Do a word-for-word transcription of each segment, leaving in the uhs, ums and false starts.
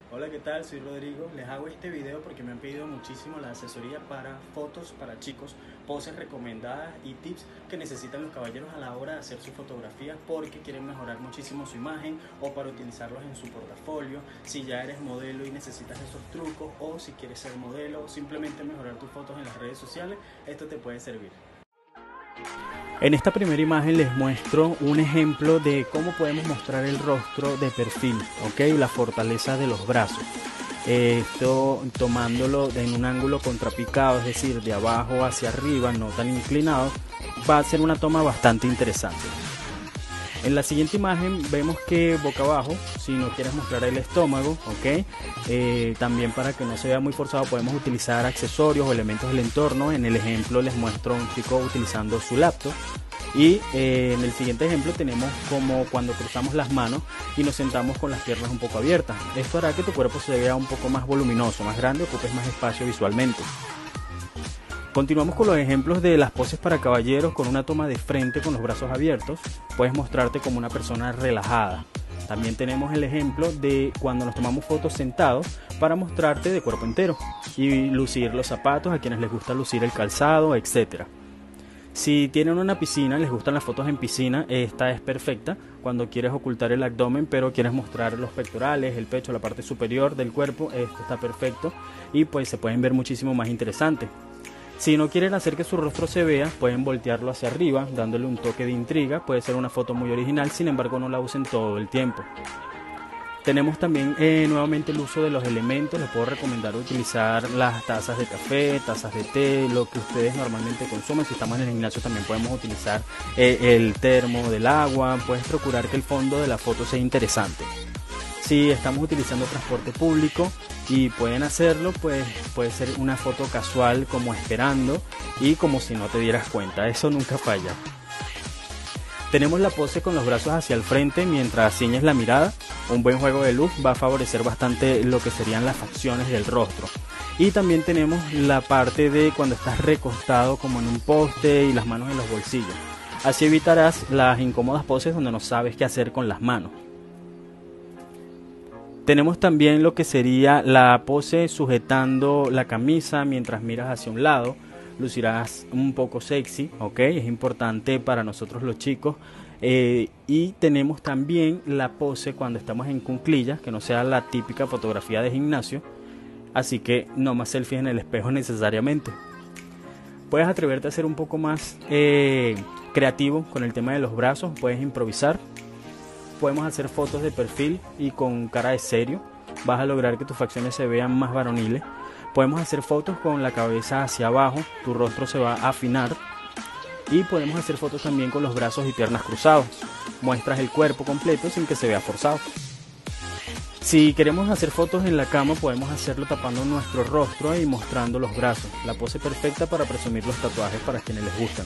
Hola, ¿qué tal? Soy Rodrigo. Les hago este video porque me han pedido muchísimo la asesoría para fotos para chicos, poses recomendadas y tips que necesitan los caballeros a la hora de hacer sus fotografías porque quieren mejorar muchísimo su imagen o para utilizarlos en su portafolio. Si ya eres modelo y necesitas esos trucos, o si quieres ser modelo o simplemente mejorar tus fotos en las redes sociales, esto te puede servir. En esta primera imagen les muestro un ejemplo de cómo podemos mostrar el rostro de perfil, ¿ok? La fortaleza de los brazos. Esto tomándolo en un ángulo contrapicado, es decir, de abajo hacia arriba, no tan inclinado, va a ser una toma bastante interesante. En la siguiente imagen vemos que boca abajo, si no quieres mostrar el estómago, ¿ok? Eh, también para que no se vea muy forzado podemos utilizar accesorios o elementos del entorno. En el ejemplo les muestro a un chico utilizando su laptop. Y eh, en el siguiente ejemplo tenemos como cuando cruzamos las manos y nos sentamos con las piernas un poco abiertas. Esto hará que tu cuerpo se vea un poco más voluminoso, más grande, ocupes más espacio visualmente. Continuamos con los ejemplos de las poses para caballeros con una toma de frente con los brazos abiertos. Puedes mostrarte como una persona relajada. También tenemos el ejemplo de cuando nos tomamos fotos sentados para mostrarte de cuerpo entero y lucir los zapatos a quienes les gusta lucir el calzado, etcétera. Si tienen una piscina, les gustan las fotos en piscina, esta es perfecta cuando quieres ocultar el abdomen pero quieres mostrar los pectorales, el pecho, la parte superior del cuerpo. Esto está perfecto y pues se pueden ver muchísimo más interesantes. Si no quieren hacer que su rostro se vea, pueden voltearlo hacia arriba, dándole un toque de intriga. Puede ser una foto muy original, sin embargo no la usen todo el tiempo. Tenemos también eh, nuevamente el uso de los elementos. Les puedo recomendar utilizar las tazas de café, tazas de té, lo que ustedes normalmente consumen. Si estamos en el gimnasio también podemos utilizar eh, el termo del agua. Puedes procurar que el fondo de la foto sea interesante. Si estamos utilizando transporte público y pueden hacerlo, pues puede ser una foto casual como esperando y como si no te dieras cuenta. Eso nunca falla. Tenemos la pose con los brazos hacia el frente mientras ciñes la mirada. Un buen juego de luz va a favorecer bastante lo que serían las facciones del rostro. Y también tenemos la parte de cuando estás recostado como en un poste y las manos en los bolsillos. Así evitarás las incómodas poses donde no sabes qué hacer con las manos. Tenemos también lo que sería la pose sujetando la camisa mientras miras hacia un lado. Lucirás un poco sexy, ¿ok? Es importante para nosotros los chicos. Eh, y tenemos también la pose cuando estamos en cuclillas, que no sea la típica fotografía de gimnasio. Así que no más selfies en el espejo necesariamente. Puedes atreverte a ser un poco más eh, creativo con el tema de los brazos, puedes improvisar. Podemos hacer fotos de perfil y con cara de serio. Vas a lograr que tus facciones se vean más varoniles. Podemos hacer fotos con la cabeza hacia abajo. Tu rostro se va a afinar. Y podemos hacer fotos también con los brazos y piernas cruzados. Muestras el cuerpo completo sin que se vea forzado. Si queremos hacer fotos en la cama, podemos hacerlo tapando nuestro rostro y mostrando los brazos. La pose perfecta para presumir los tatuajes para quienes les gustan.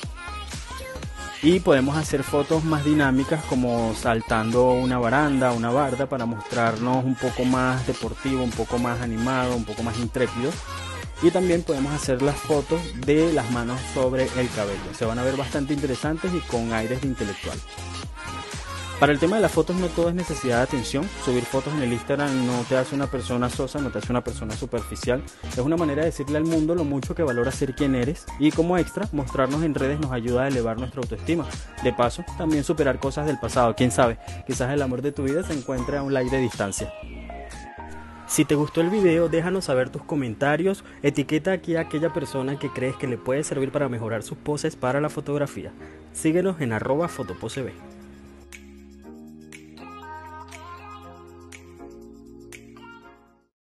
Y podemos hacer fotos más dinámicas como saltando una baranda, una barda, para mostrarnos un poco más deportivo, un poco más animado, un poco más intrépido. Y también podemos hacer las fotos de las manos sobre el cabello. Se van a ver bastante interesantes y con aires de intelectual. Para el tema de las fotos no todo es necesidad de atención. Subir fotos en el Instagram no te hace una persona sosa, no te hace una persona superficial. Es una manera de decirle al mundo lo mucho que valora ser quien eres. Y como extra, mostrarnos en redes nos ayuda a elevar nuestra autoestima. De paso, también superar cosas del pasado. Quién sabe, quizás el amor de tu vida se encuentre a un like de distancia. Si te gustó el video, déjanos saber tus comentarios. Etiqueta aquí a aquella persona que crees que le puede servir para mejorar sus poses para la fotografía. Síguenos en arroba fotoposeb.